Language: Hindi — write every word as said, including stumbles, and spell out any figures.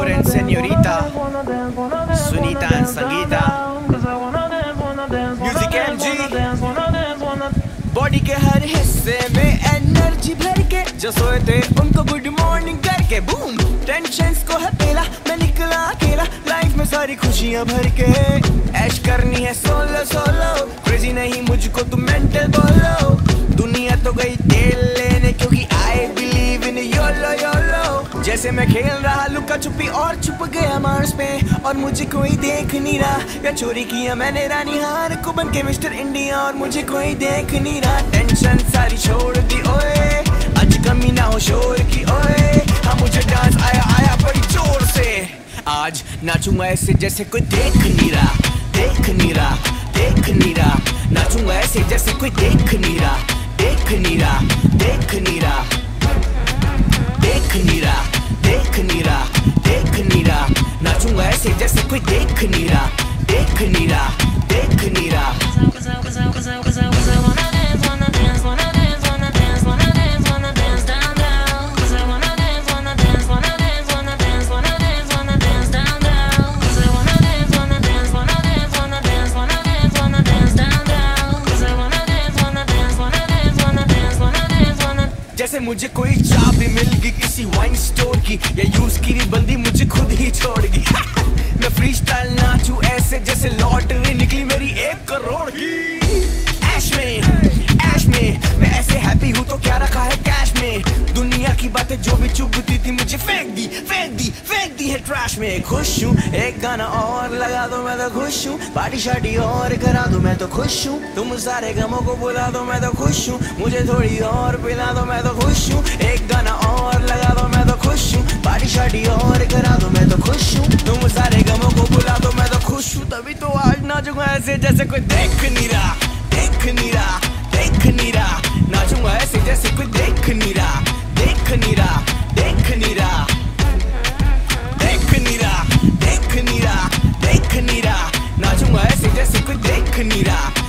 señor and señorita, Sunita and Sangeeta, Music M G, body के हर हिस्से में एनर्जी भर के जो सोए थे उनको गुड मॉर्निंग करके बूम टेंशन्स को है पेला मैं निकला अकेला लाइफ में सारी खुशियां भर के ऐश करनी है सोलो सोलो क्रेजी नहीं मुझको तुम मेंटल बोलो दुनिया तो गई तेल लेने क्योंकि I believe in YOLO YOLO जैसे मैं खेल रहा लुका छुपी और छुप गया मार्स पे और मुझे कोई देख नहीं रहा या चोरी किया मैंने रानी हार को बन के मिस्टर इंडिया और मुझे कोई देख नहीं रहा टेंशन सारी छोड़ दी ओए आज कमी ना हो शोर की ओए हाँ मुझे डांस आया आया बड़ी जोर से आज नाचूंगा ऐसे जैसे कोई देख नहीं रहा देख नहीं रहा देख नहीं रहा नाचूंगा ऐसे जैसे कोई देख नहीं रहा देख नहीं रहा देख नहीं रहा देख नहीं रहा देख नहीं रहा देख नहीं रहा नाचूंगा ऐसे जैसे कोई देख नहीं रहा देख नहीं रहा देख नहीं रहा जैसे मुझे कोई चाबी मिल गई किसी वाइन स्टोर की या यूज की भी बंदी मुझे खुद ही छोड़गी मैं फ्री स्टाइल नाचूं ऐसे जैसे लॉटरी निकली मेरी एक करोड़ की ऐश में ऐश में मैं ऐसे हैप्पी हूँ तो क्या रखा है कैश में दुनिया की बातें जो भी चुभती थी मुझे फेंक दी फेंक दी फेंक दी है ट्रैश में खुश हूँ एक गाना और लगा दो मैं तो खुश हूँ पार्टी शार्टी और करा दो मैं तो खुश हूँ तुम सारे गमों को बुला दो मैं तो खुश हूँ मुझे थोड़ी और पिला दो मैं तो खुश हूँ एक गाना और लगा दो मैं तो खुश हूँ पार्टी शार्टी और करा दो मैं तो खुश हूँ तुम सारे गमों को बुला दो मैं तो खुश हूँ तभी तो आज नाचूंगा ऐसे जैसे कोई देख नहीं रहा देख नहीं रहा देख नहीं रहा नाचूंगा ऐसे जैसे कोई देख नहीं रहा देख नहीं रहा देख नहीं रहा देख नहीं रहा देख नहीं रहा देख नहीं रहा नाचूंगा ऐसे जैसे कोई देख नहीं रहा